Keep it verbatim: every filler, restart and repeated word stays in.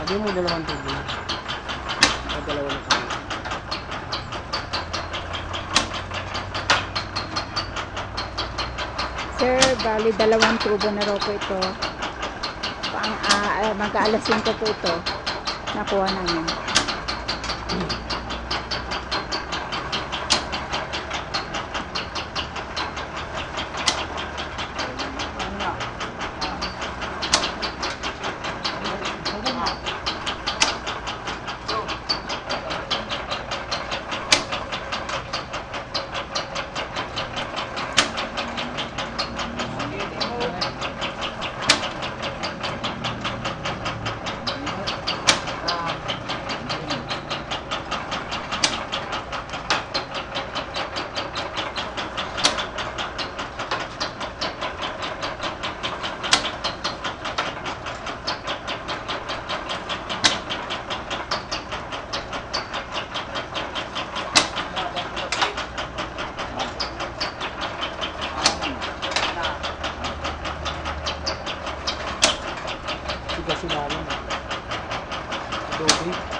Sabi mo dalawang tubo. O dalawang tubo. Sir, bali dalawang tubo na raw po ito. Pang, uh, mag-aalas cinco po ito. Nakuha namin. Kasi namin. Adobe.